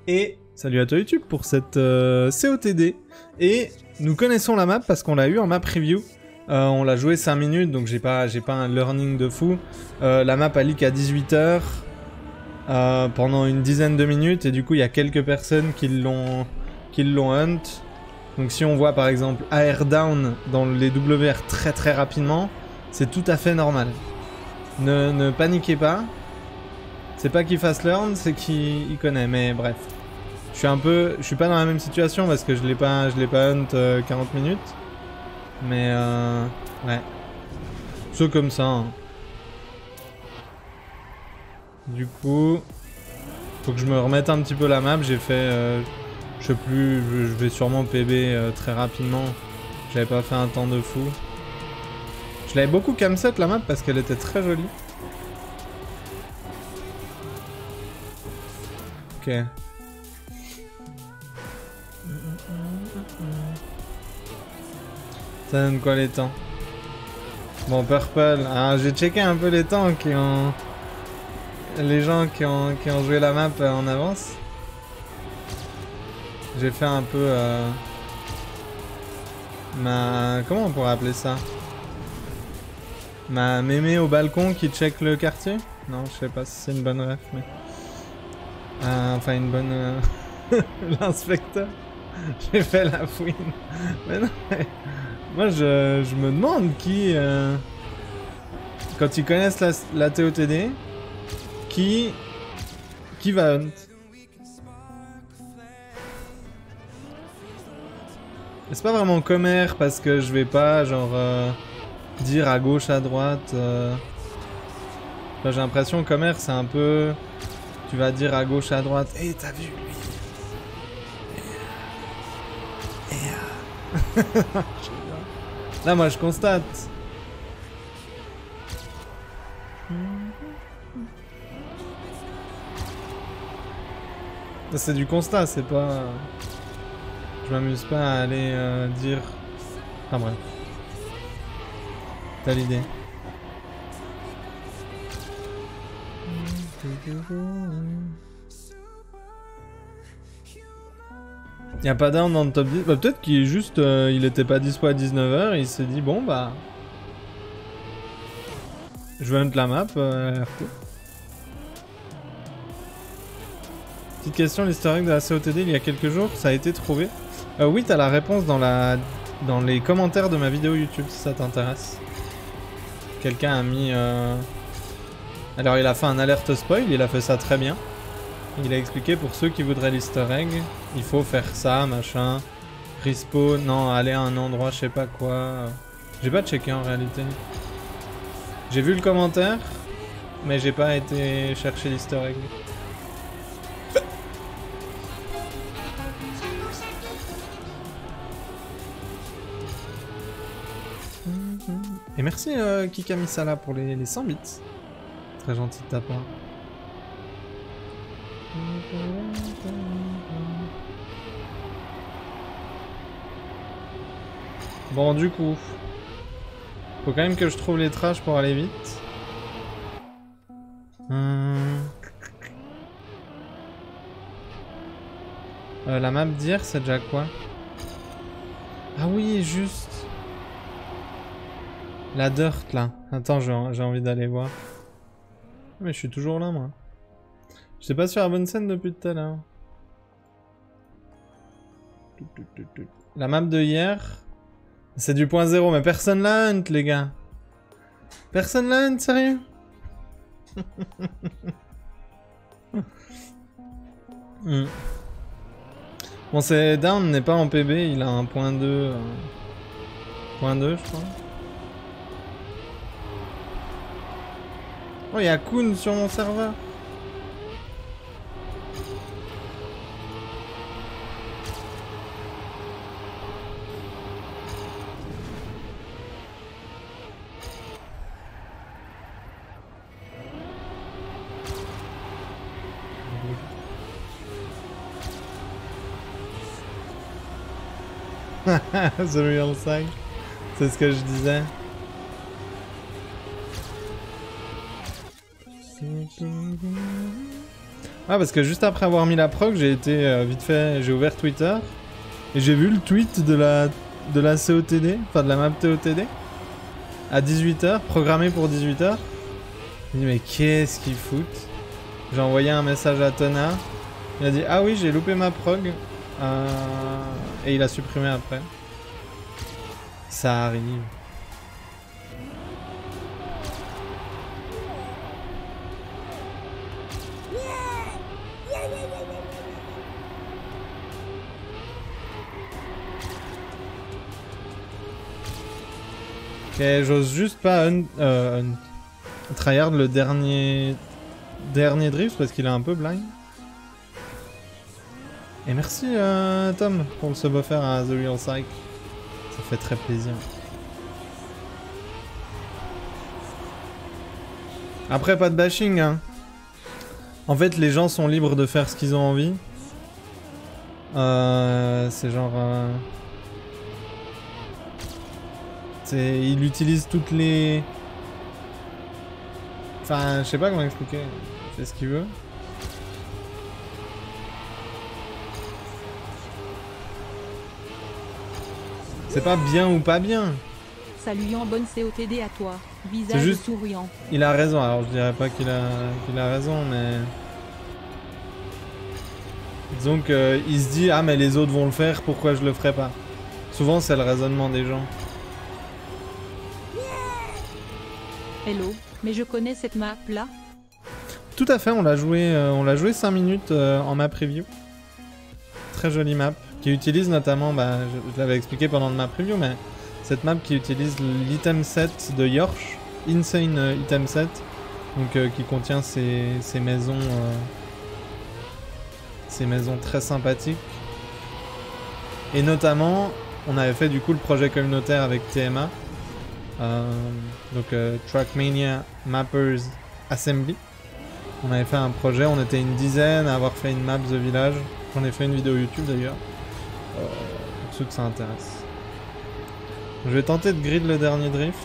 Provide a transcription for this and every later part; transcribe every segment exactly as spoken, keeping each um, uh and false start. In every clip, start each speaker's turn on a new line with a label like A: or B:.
A: Et salut à toi YouTube pour cette euh, C O T D. Et nous connaissons la map parce qu'on l'a eu en map preview. Euh, on l'a joué cinq minutes, donc j'ai pas, j'ai pas un learning de fou. Euh, la map a leak à dix-huit heures euh, pendant une dizaine de minutes. Et du coup, il y a quelques personnes qui l'ont qui l'ont hunt. Donc si on voit par exemple A R down dans les W R très très rapidement, c'est tout à fait normal. Ne, ne paniquez pas. C'est pas qu'il fasse learn, c'est qu'il connaît, mais bref. Je suis un peu... Je suis pas dans la même situation parce que je l'ai pas, je l'ai pas hunt euh, quarante minutes. Mais euh... ouais. C'est comme ça. Hein. Du coup... Faut que je me remette un petit peu la map. J'ai fait... Euh, je sais plus, je, je vais sûrement P B euh, très rapidement. J'avais pas fait un temps de fou. Je l'avais beaucoup camset la map parce qu'elle était très jolie. Ok. Ça donne quoi les temps? Bon, Purple. Alors j'ai checké un peu les temps qui ont... Les gens qui ont, qui ont joué la map en avance. J'ai fait un peu... Euh... Ma... Comment on pourrait appeler ça? Ma mémé au balcon qui check le quartier? Non, je sais pas si c'est une bonne ref, mais... Euh, enfin, une bonne... Euh... L'inspecteur. J'ai fait la fouine. Mais non, mais... Moi, je, je me demande qui... Euh... Quand ils connaissent la, la T O T D, qui... Qui va hunt? C'est pas vraiment commer parce que je vais pas, genre... Euh... dire à gauche, à droite... Euh... J'ai l'impression que commer, c'est un peu... Tu vas dire à gauche, à droite... Eh, hey, t'as vu lui? Et euh... Là, moi, je constate. C'est du constat, c'est pas... Je m'amuse pas à aller euh, dire... Enfin bref. T'as l'idée. Y'a pas down dans le top dix. Bah peut-être qu'il est juste... Euh, il était pas dispo à dix-neuf heures et il s'est dit bon bah... Je vais hunt la map. Euh, Petite question, l'historique de la C O T D il y a quelques jours, ça a été trouvé. Euh, oui, t'as la réponse dans, la... dans les commentaires de ma vidéo YouTube si ça t'intéresse. Quelqu'un a mis... Euh... Alors il a fait un alerte spoil, il a fait ça très bien. Il a expliqué pour ceux qui voudraient l'easter egg, il faut faire ça, machin. Respawn, non, aller à un endroit, je sais pas quoi. J'ai pas checké en réalité. J'ai vu le commentaire, mais j'ai pas été chercher l'easter egg. Et merci euh, Kikamisala pour les, les cent bits. Très gentil de ta part. Bon, du coup, faut quand même que je trouve les trash pour aller vite. Hum... Euh, la map d'hier, c'est déjà quoi? Ah oui, juste. La dirt là. Attends, j'ai envie d'aller voir. Mais je suis toujours là, moi. J'étais pas sur la bonne scène depuis tout à l'heure. La map de hier, c'est du point zéro, mais personne la hunt, les gars. Personne la hunt, sérieux? mm. Bon, c'est down n'est pas en P B, il a un point deux. Euh... point deux, je crois. Oh, il y a Kun sur mon serveur. The real side. C'est ce que je disais. Ah, parce que juste après avoir mis la prog, j'ai été euh, vite fait, j'ai ouvert Twitter et j'ai vu le tweet de la, de la C O T D, enfin de la map T O T D, à dix-huit heures, programmé pour dix-huit heures. Je me dis mais qu'est-ce qu'ils foutent? J'ai envoyé un message à Tona, il a dit ah oui j'ai loupé ma prog, euh, et il a supprimé après. Ça arrive. Ok, j'ose juste pas un, euh, un, tryhard le dernier dernier drift parce qu'il est un peu blind. Et merci euh, Tom pour le sub offert à The Real Psych. Ça fait très plaisir. Après pas de bashing hein. En fait les gens sont libres de faire ce qu'ils ont envie. Euh, c'est genre... Euh... Il utilise toutes les... Enfin, je sais pas comment expliquer. Il fait ce qu'il veut. C'est pas bien ou pas bien.
B: Saluant bonne C O T D à toi. Visage
A: juste...
B: souriant.
A: Il a raison. Alors je dirais pas qu'il a... qu'il a raison, mais... Disons qu'il se dit « Ah mais les autres vont le faire, pourquoi je le ferai pas ?» Souvent c'est le raisonnement des gens.
B: Hello, mais je connais cette map là.
A: Tout à fait, on l'a joué, euh, on l'a joué cinq minutes euh, en map preview. Très jolie map, qui utilise notamment, bah, je, je l'avais expliqué pendant le map preview, mais cette map qui utilise l'item set de Yorsh, Insane euh, item set, donc euh, qui contient ces, ces maisons, euh, ces maisons très sympathiques. Et notamment, on avait fait du coup le projet communautaire avec T M A. Euh, donc euh, Trackmania Mappers Assembly. On avait fait un projet, on était une dizaine à avoir fait une map The Village. J'en ai fait une vidéo YouTube d'ailleurs. Euh, pour ceux que ça intéresse. Je vais tenter de grid le dernier drift.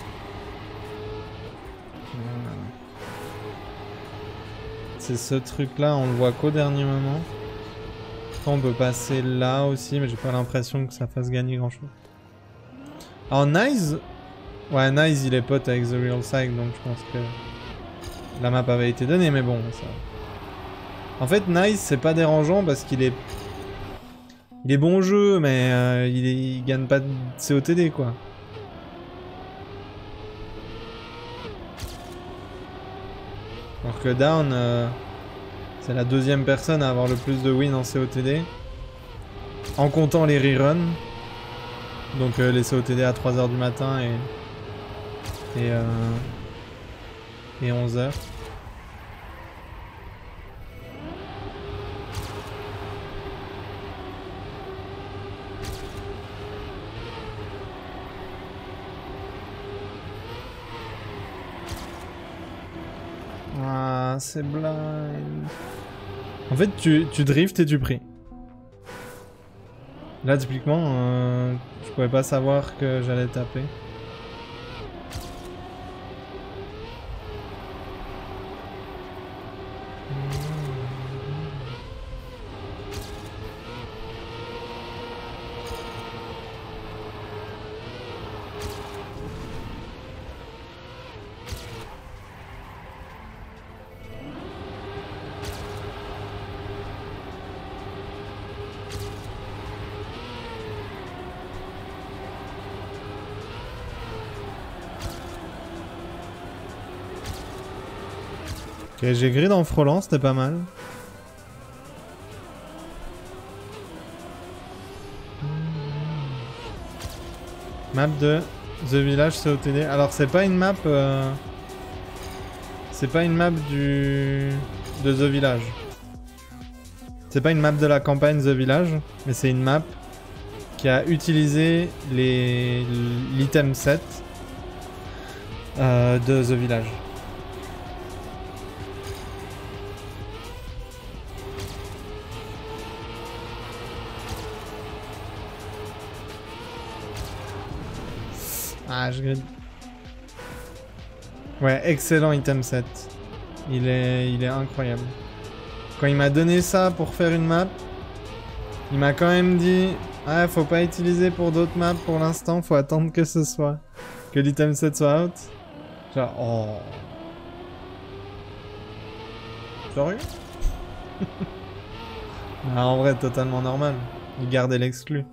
A: Voilà. C'est ce truc là, on le voit qu'au dernier moment. On peut passer là aussi, mais j'ai pas l'impression que ça fasse gagner grand chose. Alors Nice. Ouais, Nice il est pote avec The Real Psych, donc je pense que la map avait été donnée, mais bon, ça... En fait, Nice c'est pas dérangeant parce qu'il est... Il est bon au jeu, mais euh, il, est... il gagne pas de C O T D, quoi. Alors que Down, euh, c'est la deuxième personne à avoir le plus de wins en C O T D. En comptant les reruns. Donc euh, les C O T D à trois heures du matin et... Et, euh, et onze heures. Ah, c'est blind. En fait, tu, tu drifts et tu pries. Là, typiquement, euh, je pouvais pas savoir que j'allais taper. Ok, j'ai grid en frôlant, c'était pas mal. Map de The Village C O T D. Alors c'est pas une map... Euh... C'est pas une map du... de The Village. C'est pas une map de la campagne The Village, mais c'est une map qui a utilisé les l'item set euh, de The Village. Ah, je grid. Ouais, excellent item set. Il est, il est incroyable. quand il m'a donné ça pour faire une map, il m'a quand même dit ah faut pas utiliser pour d'autres maps pour l'instant, faut attendre que ce soit que l'item set soit out. Genre oh. Sérieux? Ah, en vrai totalement normal. Il gardait l'exclu.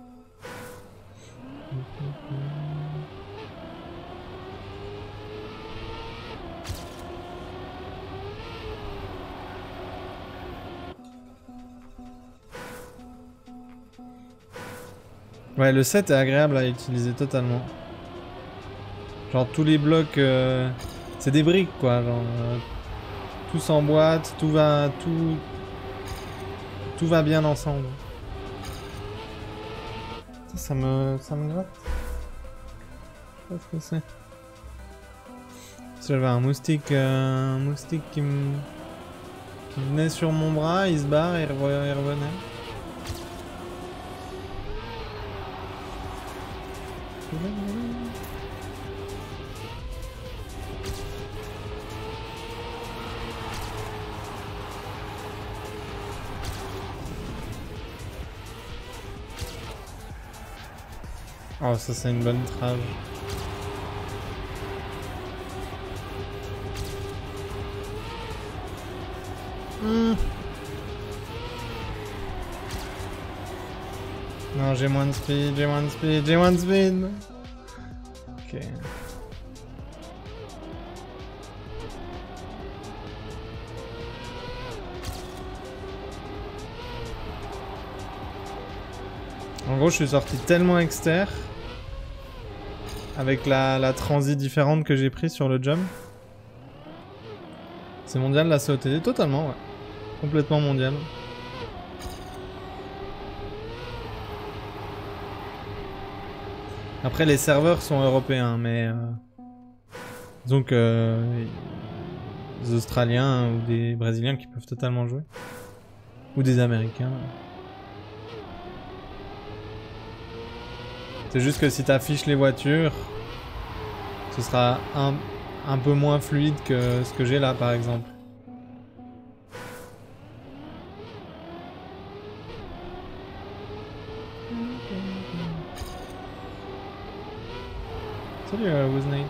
A: Ouais, le set est agréable à utiliser totalement. Genre tous les blocs, euh, c'est des briques quoi. Genre euh, tout s'emboîte, tout va, tout, tout va bien ensemble. Ça, ça me, ça me gratte. Je sais pas ce que c'est. Si j'avais un moustique, euh, un moustique qui me, qui venait sur mon bras, il se barre et il revenait. Oh, ça c'est une bonne trave. Hmm. Non, j'ai moins de speed, j'ai moins de speed, j'ai moins de speed. Ok. En gros, je suis sorti tellement exter avec la, la transi différente que j'ai prise sur le jump. C'est mondial la C O T D, totalement, ouais. Complètement mondial. Après, les serveurs sont européens, mais... Euh, disons que... Euh, des Australiens ou des Brésiliens qui peuvent totalement jouer. Ou des Américains. C'est juste que si tu affiches les voitures, ce sera un, un peu moins fluide que ce que j'ai là, par exemple. Salut, euh, Wiznate.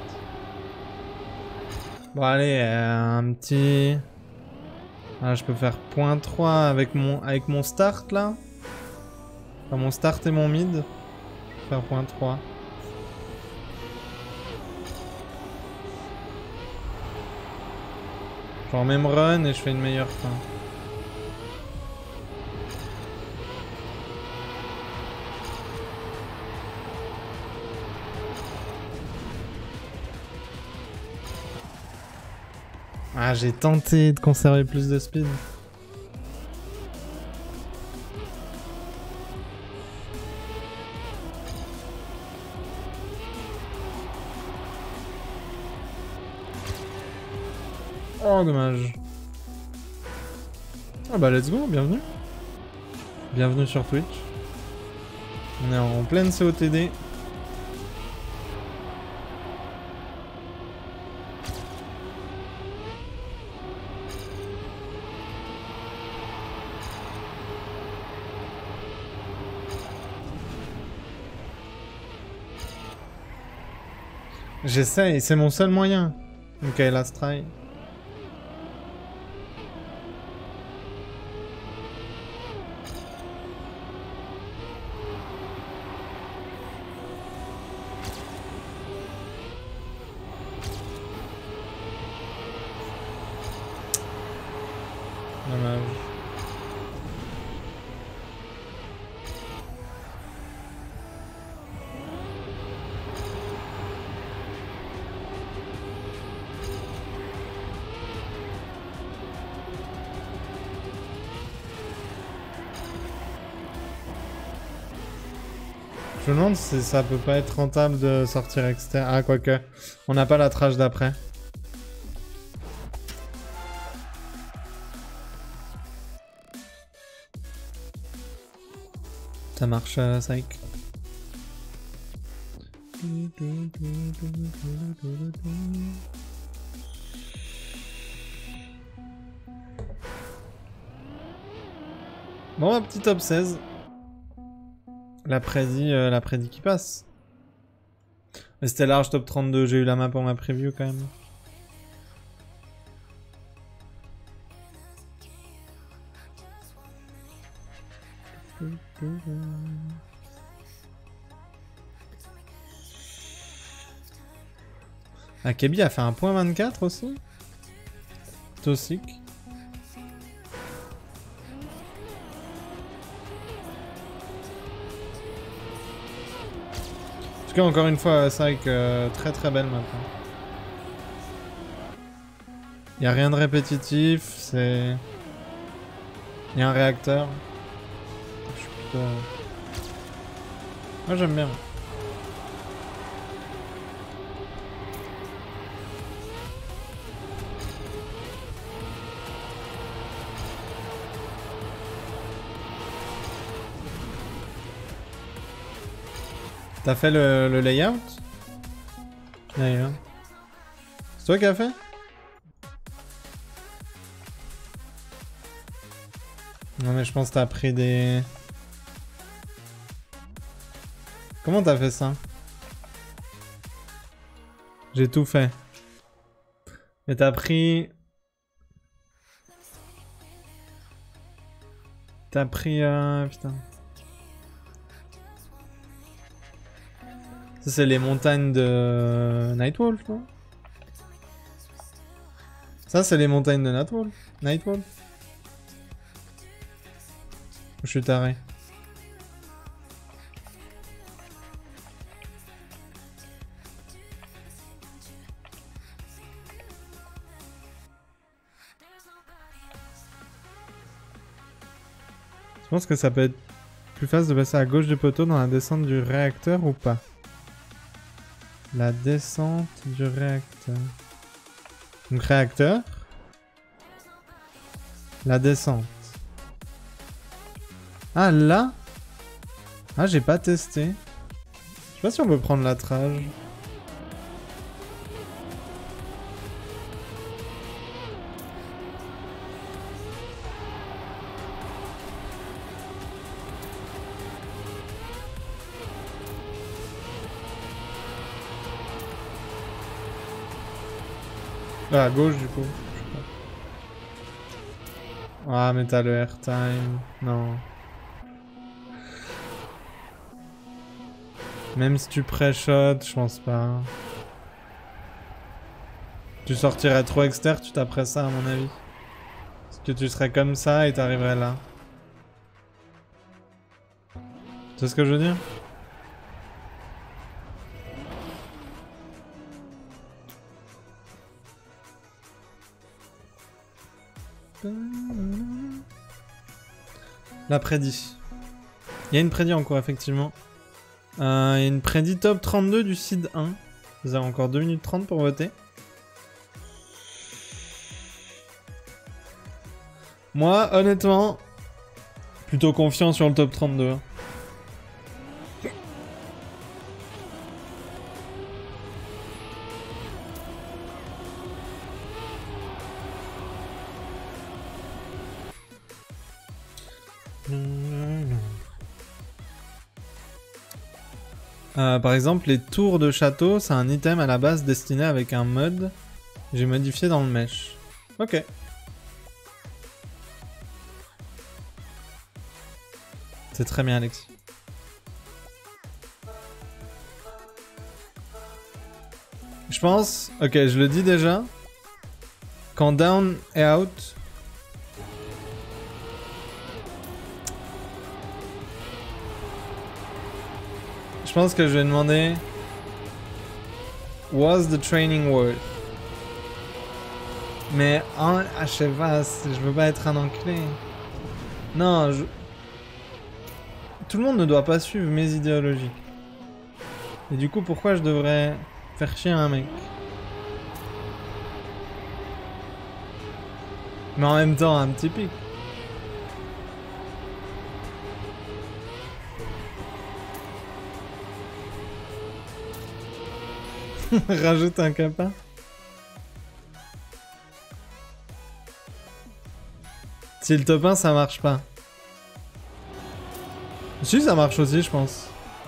A: Bon, allez, euh, un petit... Ah, je peux faire point trois avec mon, avec mon start, là. Enfin, mon start et mon mid. Je peux faire point trois. Genre même run et je fais une meilleure fin. Ah, j'ai tenté de conserver plus de speed. Oh, dommage. Ah bah let's go, bienvenue. Bienvenue sur Twitch. On est en pleine C O T D. J'essaye, c'est mon seul moyen. Ok, last try. Dommage. Je me demande si ça peut pas être rentable de sortir externe. Ah, quoique. On n'a pas la trash d'après. Ça marche, euh, Psych. Bon, un petit top seize. L'après-midi euh, l'après-midi qui passe. Mais c'était large top trente-deux, j'ai eu la map pour ma preview quand même. Akebi a fait un point vingt-quatre aussi. Toxic. En tout cas, encore une fois, c'est vrai que euh, très très belle map. Il n'y a rien de répétitif, c'est... Il y a un réacteur. Je suis plutôt... Moi j'aime bien. T'as fait le, le layout? D'ailleurs. C'est toi qui as fait? Non mais je pense que t'as pris des... Comment t'as fait ça? J'ai tout fait. Mais t'as pris... T'as pris... Euh... Putain. Ça c'est les montagnes de Nightwolf, non? Ça c'est les montagnes de Nightwolf. Nightwolf. Je suis taré. Je pense que ça peut être plus facile de passer à gauche du poteau dans la descente du réacteur ou pas? La descente du réacteur. Donc réacteur. La descente. Ah là? Ah j'ai pas testé. Je sais pas si on peut prendre la trage. Ah, à gauche du coup. Ah mais t'as le airtime. Non. Même si tu pré-shot, je pense pas. Tu sortirais trop externe, tu taperais ça à mon avis. Parce que tu serais comme ça et t'arriverais là. Tu sais ce que je veux dire? La prédit. Il y a une prédit en cours effectivement. Euh, il y a une prédit top trente-deux du seed un. Vous avez encore deux minutes trente pour voter. Moi, honnêtement, plutôt confiant sur le top trente-deux. Euh, par exemple, les tours de château, c'est un item à la base destiné avec un mod. J'ai modifié dans le mesh. Ok. C'est très bien, Alexis. Je pense... Ok, je le dis déjà. Quand down est out... Je pense que je vais demander... Was the training worth? Mais... Hein, ah, je sais pas, je veux pas être un enculé. Non, je... Tout le monde ne doit pas suivre mes idéologies. Et du coup, pourquoi je devrais faire chier un mec? Mais en même temps, un petit pic. Rajoute un capa. Si le top un ça marche pas. Si, ça marche aussi, je pense.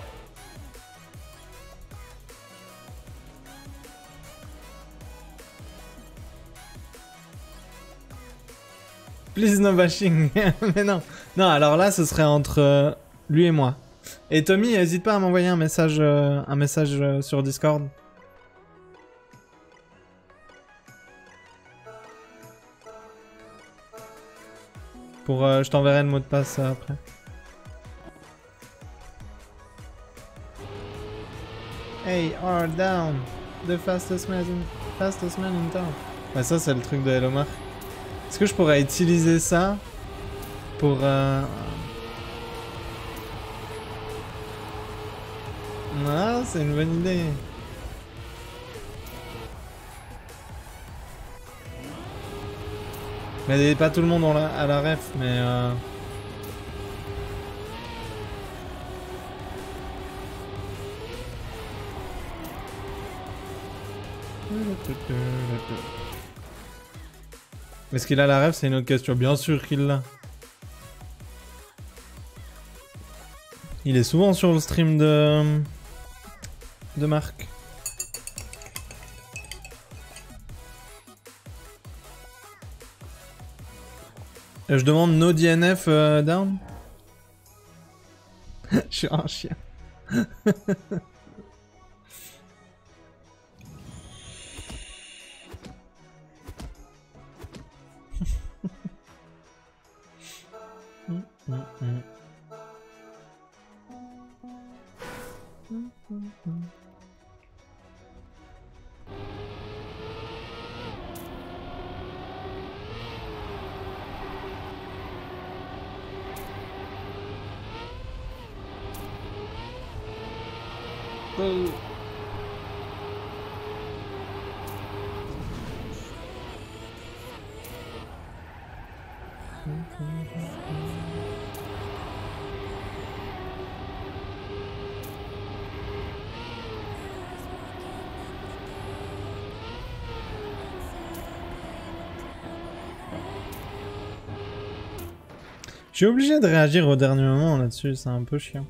A: Please no bashing. Mais non. Non, alors là, ce serait entre euh, lui et moi. Et Tommy, n'hésite pas à m'envoyer un message, euh, un message euh, sur Discord. Pour, euh, je t'enverrai le mot de passe euh, après. Hey, are down. The fastest man in, fastest man in town. Ouais, ça, c'est le truc de Hello Mark. Est-ce que je pourrais utiliser ça pour... Euh... Non, c'est une bonne idée. Mais pas tout le monde la, à la ref, mais... Euh... Est-ce qu'il a la ref? C'est une autre question. Bien sûr qu'il l'a. Il est souvent sur le stream de... de Marc. Je demande no D N F euh, down. Je suis un chien. mm, mm, mm. Mm, mm, mm. Oh. Je suis obligé de réagir au dernier moment là-dessus, c'est un peu chiant.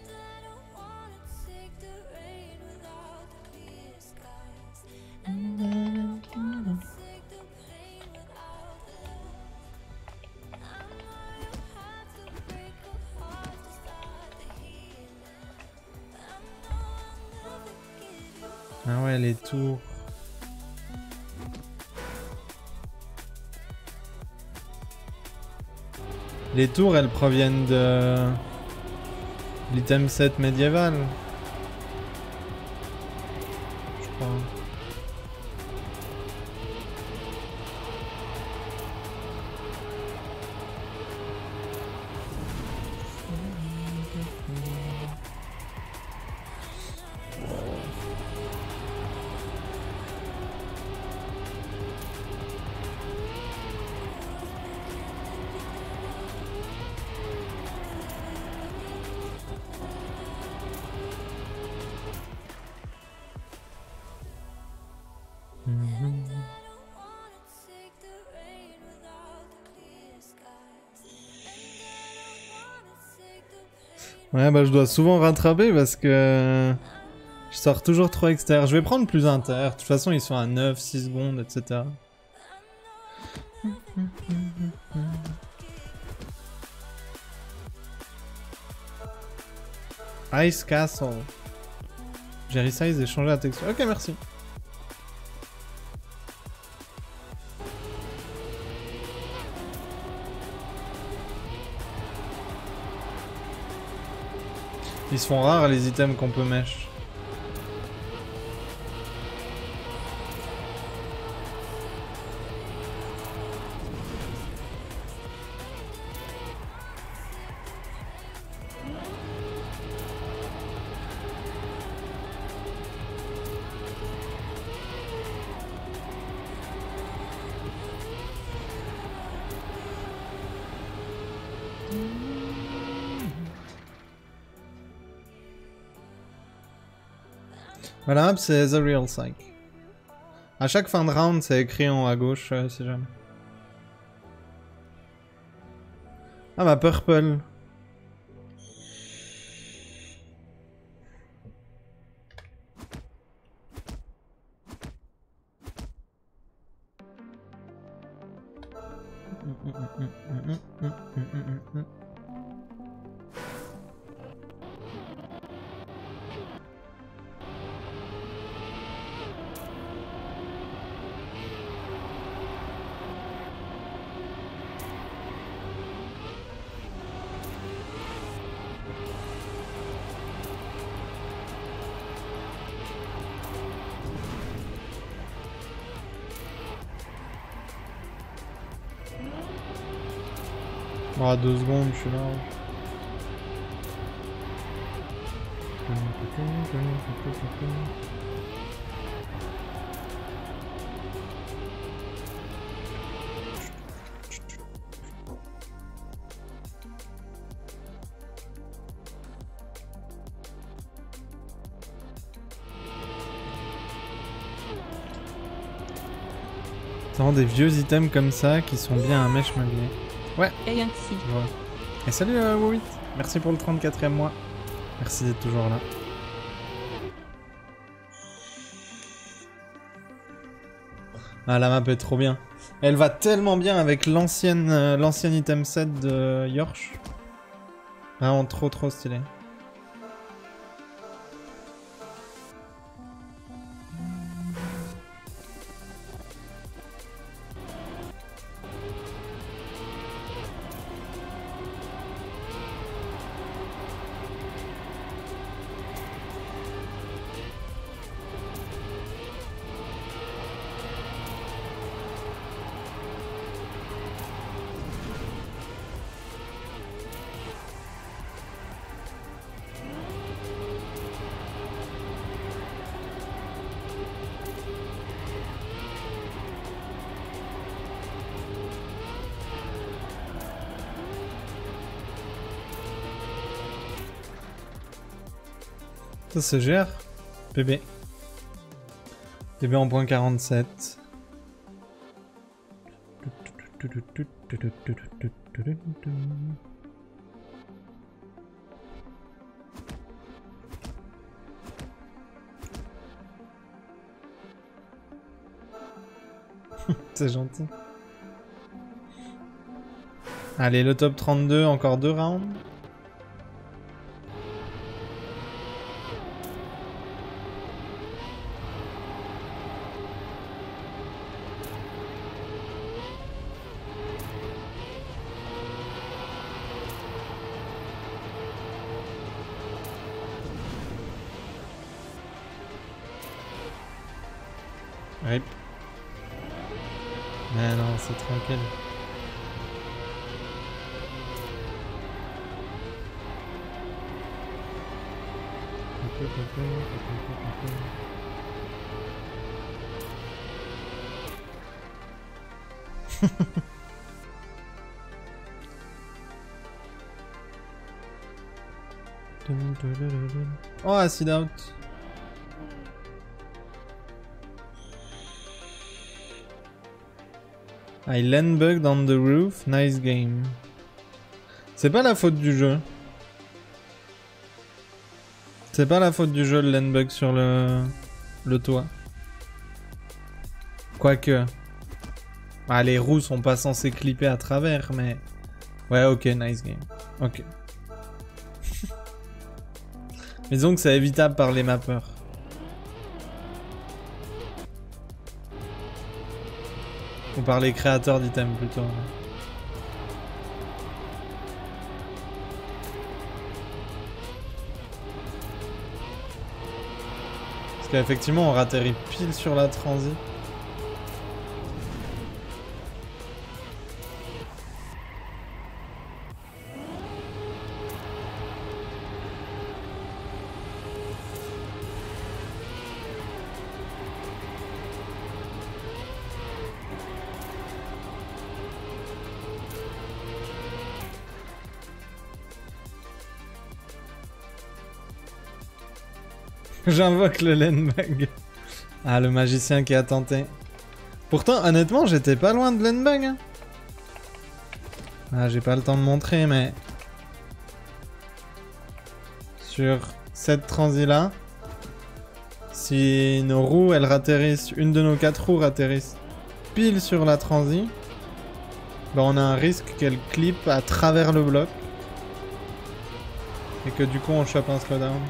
A: Ah ouais, les tours. Les tours, elles proviennent de l'item set médiéval. Je crois. Ouais, bah je dois souvent rattraper parce que je sors toujours trop extérieur. Je vais prendre plus inter. De toute façon, ils sont à neuf, six secondes, et cetera. Ice Castle. J'ai resize et changé la texture. Ok, merci. Ils se font rares les items qu'on peut mèche. Voilà, c'est The Real Psych. À chaque fin de round, c'est écrit en haut à gauche, euh, si jamais. Ah bah Purple. hum. Ah, deux secondes, je suis là. C'est vraiment des vieux items comme ça qui sont bien à mèche meublée. Ouais.
B: Et ainsi.
A: Ouais. Et salut euh, Wowit, merci pour le trente-quatrième mois. Merci d'être toujours là. Ah, la map est trop bien. Elle va tellement bien avec l'ancienne euh, l'ancien item set de Yorsh. Vraiment trop trop stylé. Ça se gère. P B. P B en point quarante-sept. C'est gentil. Allez, le top trente-deux, encore deux rounds. Rip. Mais non, c'est tranquille. Oh, acid out. I land bugged on the roof, nice game. C'est pas la faute du jeu. C'est pas la faute du jeu le land bug sur le, le toit. Quoique. Ah, les roues sont pas censées clipper à travers, mais... Ouais, ok, nice game. Ok. Mais disons que c'est évitable par les mappeurs. Ou par les créateurs d'items plutôt. Parce qu'effectivement on ratterrit pile sur la transi. J'invoque le Landbug. Ah, le magicien qui a tenté. Pourtant, honnêtement, j'étais pas loin de Landbug. Hein. Ah, j'ai pas le temps de montrer, mais... Sur cette transi-là, si nos roues, elles ratterrissent, une de nos quatre roues ratterrissent pile sur la transi, bah on a un risque qu'elle clip à travers le bloc. Et que du coup on chope un slowdown.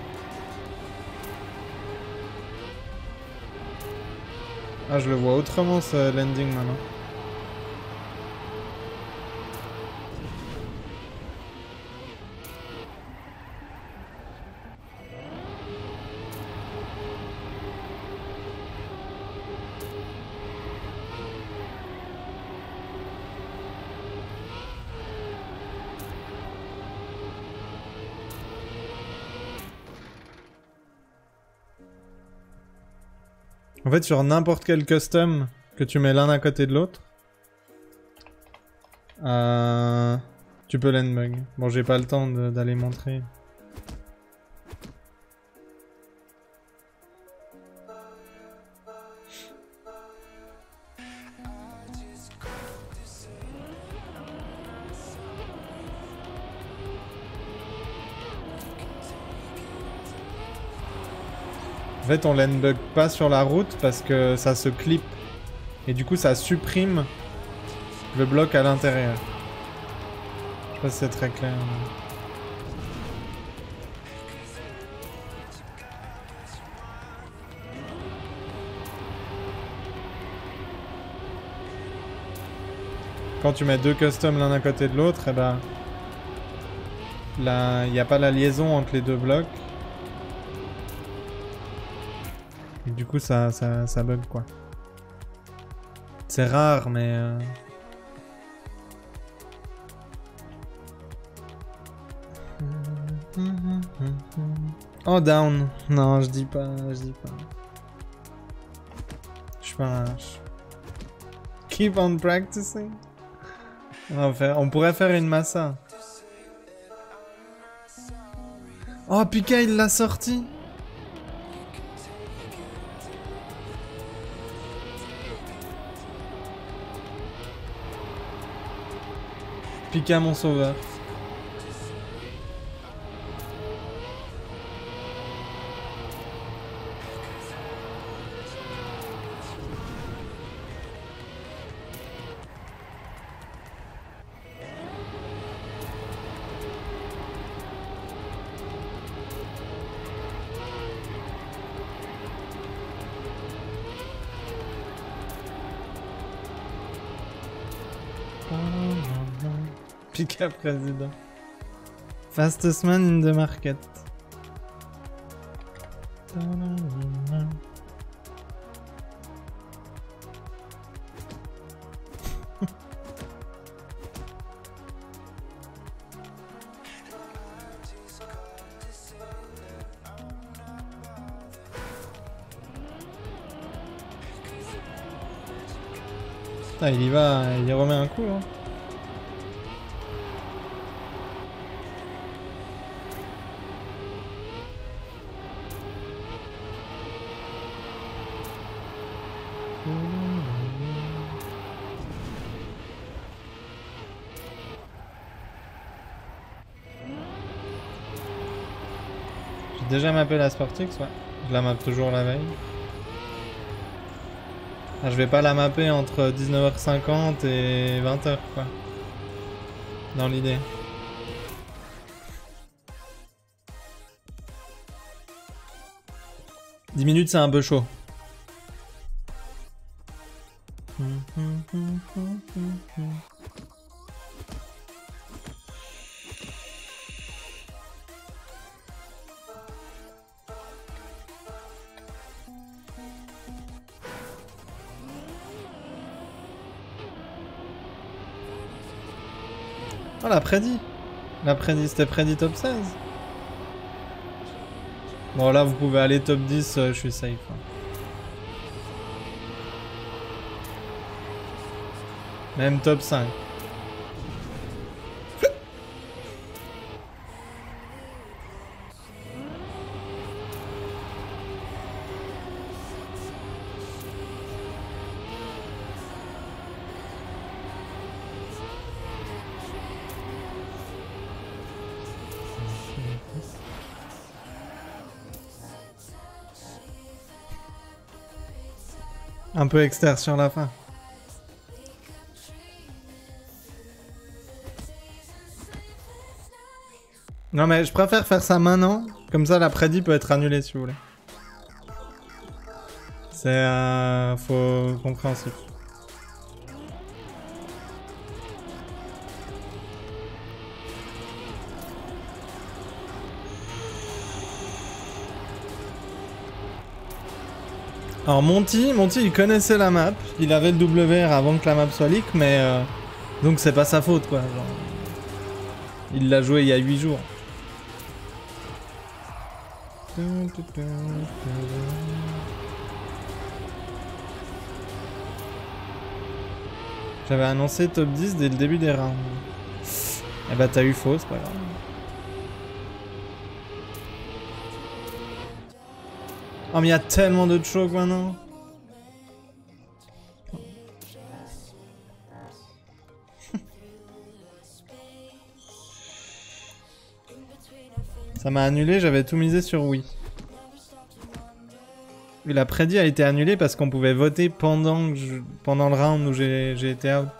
A: Ah, je le vois autrement ce landing maintenant. En fait, sur n'importe quel custom que tu mets l'un à côté de l'autre, euh, tu peux land bug. Bon, j'ai pas le temps d'aller montrer. En fait, on land bug pas sur la route parce que ça se clip. Et du coup, ça supprime le bloc à l'intérieur. Je sais pas si c'est très clair. Quand tu mets deux customs l'un à côté de l'autre, eh ben, il n'y a pas la liaison entre les deux blocs. Et du coup, ça, ça, ça bug quoi. C'est rare, mais... Euh... Oh, down. Non, je dis pas, je dis pas. Je suis pas un lâche. Keep on practicing. On, va faire... On pourrait faire une massa. Oh, Pika, il l'a sorti. Pika mon sauveur. Pika président. Fastest man in the market. Ah, il y va, il y remet un coup. Hein. J'ai déjà mappé la Sportix, ouais. Je la mappe toujours la veille. Ah, je vais pas la mapper entre dix-neuf heures cinquante et vingt heures, quoi. Dans l'idée. dix minutes, c'est un peu chaud. Oh, la prédit. La prédit, c'était prédit top seize. Bon, là, vous pouvez aller top dix, euh, je suis safe. Hein. Même top cinq. Un peu externe sur la fin. Non mais je préfère faire ça maintenant, comme ça la prédit peut être annulée si vous voulez. C'est euh, faut compréhensif. Alors Monty, Monty il connaissait la map, il avait le W R avant que la map soit leak, mais euh, donc c'est pas sa faute quoi. Genre, il l'a joué il y a huit jours. J'avais annoncé top dix dès le début des rounds. Eh bah t'as eu faux, c'est pas grave. Oh mais il y a tellement de chocs maintenant. Ça m'a annulé, j'avais tout misé sur oui. Et la prédit a été annulée parce qu'on pouvait voter pendant, que je... pendant le round où j'ai été out.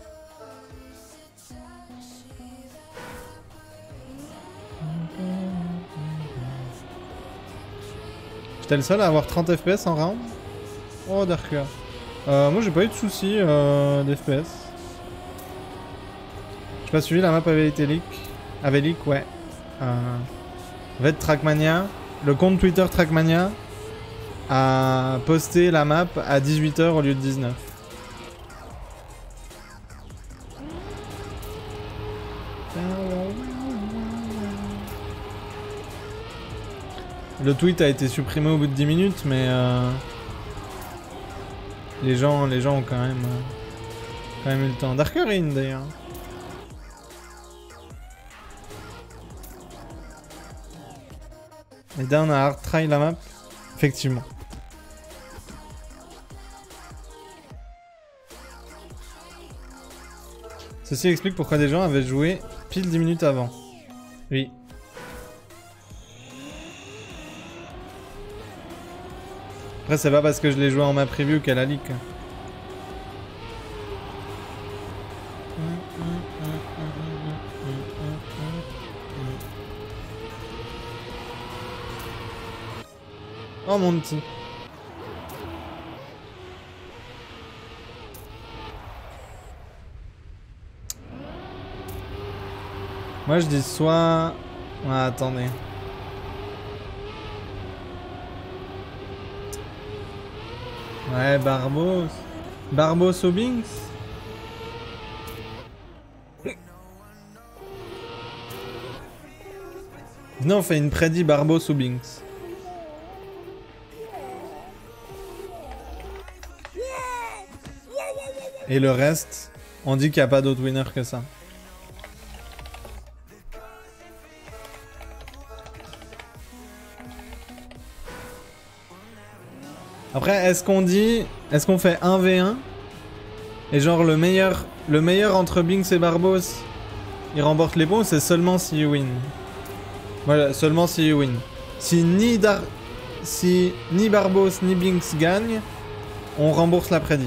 A: J'étais le seul à avoir trente F P S en round. Oh Darker. Euh, moi j'ai pas eu de soucis euh, d'F P S. J'ai pas suivi, la map avait été leak. Avait leak, ouais. Euh... En fait, Trackmania, le compte Twitter Trackmania a posté la map à dix-huit heures au lieu de dix-neuf. Le tweet a été supprimé au bout de dix minutes, mais euh, les gens, les gens ont quand même, euh, quand même eu le temps. Darkerine d'ailleurs. Et down à hard try la map. Effectivement. Ceci explique pourquoi des gens avaient joué pile dix minutes avant. Oui. Après c'est pas parce que je l'ai joué en ma preview qu'elle a leak. Oh mon petit. Moi je dis soit... Ah, attendez. Ouais, Barbos. Barbos au Binks. Non, on fait une prédit Barbos ou Binks. Et le reste, on dit qu'il n'y a pas d'autre winner que ça. Après, est-ce qu'on dit... Est-ce qu'on fait un v un? Et genre le meilleur... Le meilleur entre Binks et Barbos, il remporte les points ou c'est seulement si you win? Voilà, seulement si you win. Si ni, Dar... si ni Barbos ni Binks gagnent, on rembourse la prédit.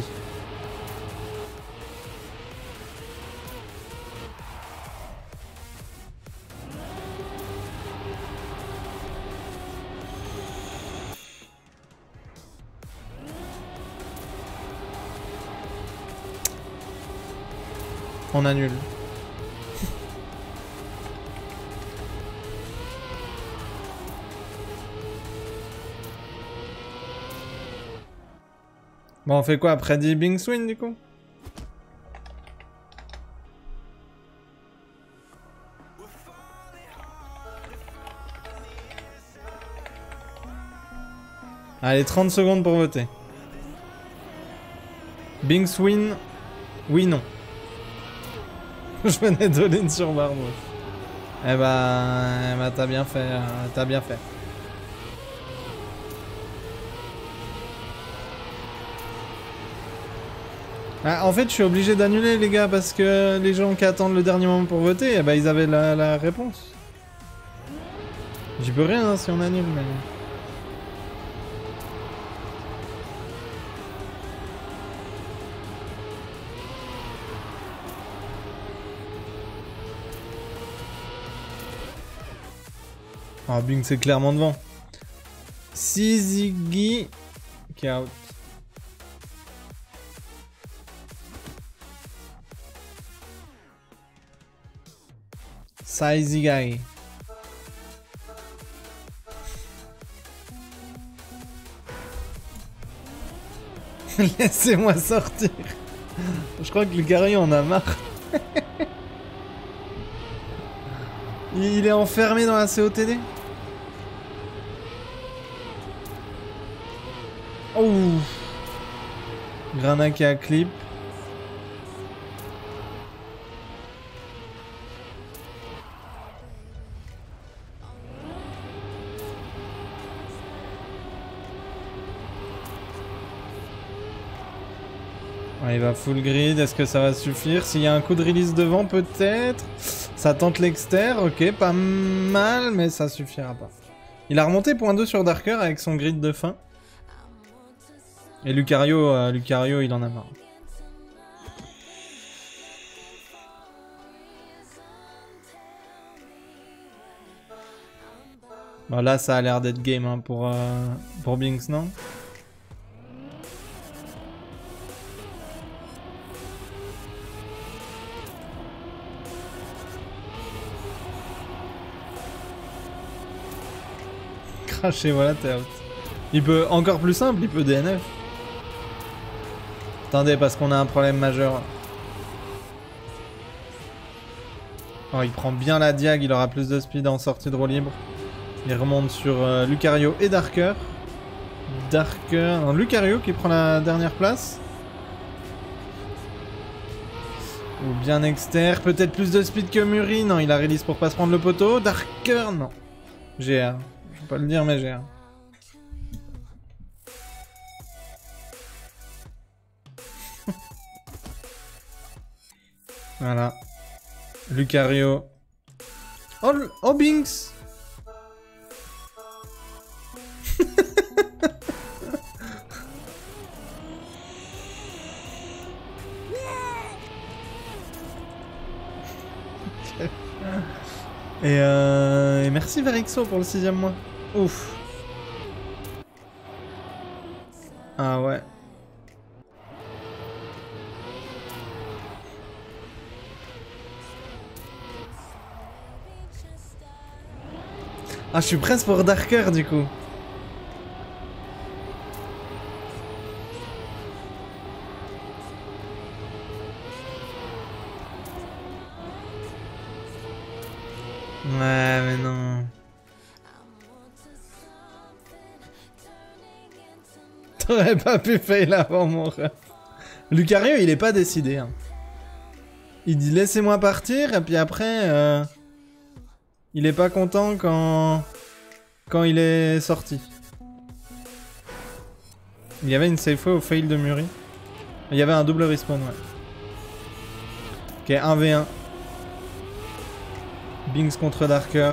A: On annule. Bon, on fait quoi après dix Binks win du coup? Allez, trente secondes pour voter. Binks win. Oui, non. Je venais d'all-in sur Barbos. Eh bah, eh bah t'as bien fait, euh, t'as bien fait. Ah, en fait, je suis obligé d'annuler les gars parce que les gens qui attendent le dernier moment pour voter, eh bah ils avaient la, la réponse. J'y peux rien hein, si on annule, mais... Oh, Bing, c'est clairement devant. Sizigi qui est out. Saizigai. Laissez-moi sortir. Je crois que Lucario en a marre. Il est enfermé dans la C O T D. Oh. Grana qui a clip. Il va full grid, est-ce que ça va suffire? S'il y a un coup de release devant, peut-être. Ça tente l'exter, ok, pas mal, mais ça suffira pas. Il a remonté point deux sur Darker avec son grid de fin. Et Lucario, euh, Lucario, il en a marre. Bon, là, ça a l'air d'être game hein, pour, euh, pour Binks, non? Craché, voilà, t'es out. Il peut, encore plus simple, il peut D N F. Attendez, parce qu'on a un problème majeur. Oh, il prend bien la diag, il aura plus de speed en sortie de roue libre. Il remonte sur euh, Lucario et Darker. Darker... Non, Lucario qui prend la dernière place. Ou bien Exter. Peut-être plus de speed que Muri. Non, il a release pour pas se prendre le poteau. Darker, non. G R. Je peux pas le dire, mais G R. Voilà. Lucario. Oh, oh Binks. Et, euh, et merci Verixo pour le sixième mois. Ouf. Ah ouais. Ah, je suis presque pour Darker du coup. Ouais, mais non. T'aurais pas pu fail avant mon rêve. Lucario, il est pas décidé. Hein. Il dit laissez-moi partir, et puis après, euh, il est pas content quand... quand il est sorti. Il y avait une safe way au fail de Muri. Il y avait un double respawn, ouais. Ok, un v un. Binks contre Darker.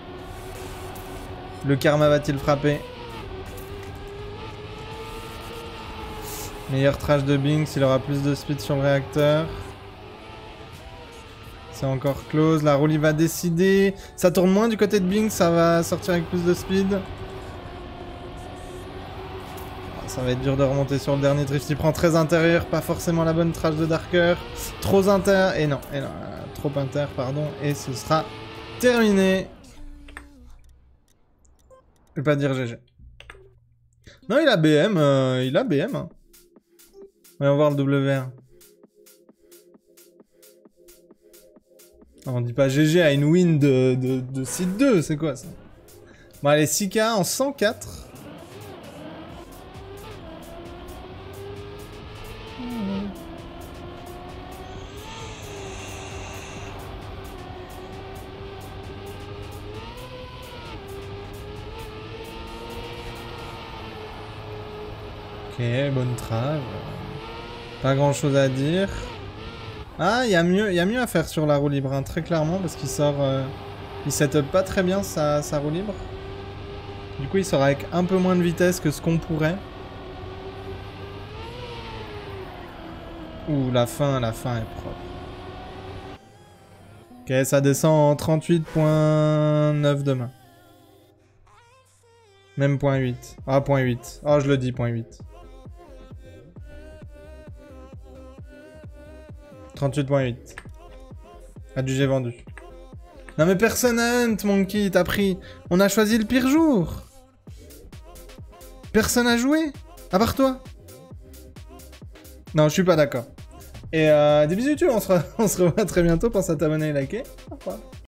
A: Le karma va-t-il frapper? Meilleur trash de Binks, il aura plus de speed sur le réacteur. C'est encore close, la roulie va décider. Ça tourne moins du côté de Binks, ça va sortir avec plus de speed. Ça va être dur de remonter sur le dernier drift, il prend très intérieur, pas forcément la bonne trash de Darker. Trop inter, et non, et non, euh, trop inter, pardon, et ce sera terminé. Je vais pas dire G G. Non, il a B M, euh, il a B M. Hein. On va voir le W R. On dit pas G G à une win de, de, de site deux, c'est quoi ça? Bon allez, six K en cent quatre. Ok, bonne trave. Pas grand chose à dire. Ah, il y a mieux, il y a mieux à faire sur la roue libre, hein, très clairement, parce qu'il sort... Euh, il setup pas très bien sa, sa roue libre. Du coup, il sort avec un peu moins de vitesse que ce qu'on pourrait. Ouh, la fin, la fin est propre. Ok, ça descend en trente-huit virgule neuf demain. Même point huit. Ah, point huit. Ah, je le dis, point huit. trente-huit point huit. Adjugé vendu. Non mais personne à hunt, Monkey, t'as pris... On a choisi le pire jour. Personne à jouer. À part toi. Non, je suis pas d'accord. Et euh, des bisous, tu, on se, re... on se revoit très bientôt. Pense à t'abonner et liker. Au revoir.